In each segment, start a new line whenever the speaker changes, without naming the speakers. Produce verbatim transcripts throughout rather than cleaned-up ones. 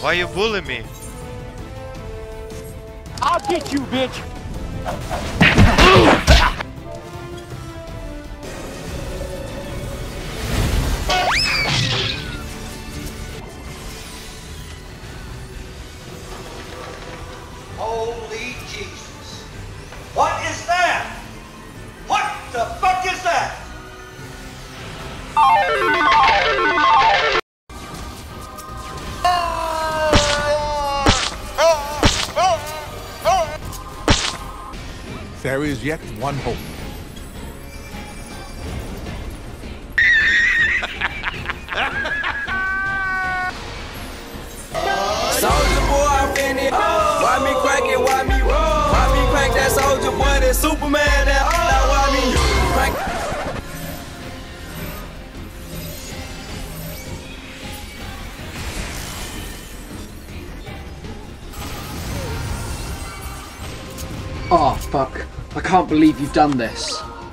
Why you bullying me?
I'll get you, bitch!
Holy Jesus. What is that? What the fuck is that?
There is yet one hope.
Soldier boy, I'm in it. Why me crack it? Why me roll? Why me crack that soldier boy? That Superman? That now why me crack?
Oh, fuck. I can't believe you've done this.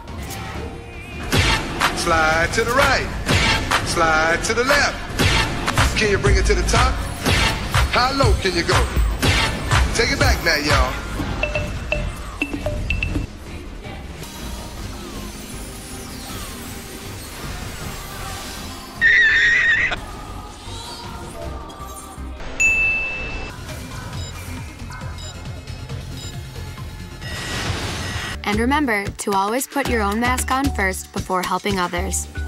Slide to the right. Slide to the left. Can you bring it to the top? How low can you go? Take it back now, y'all.
And remember to always put your own mask on first before helping others.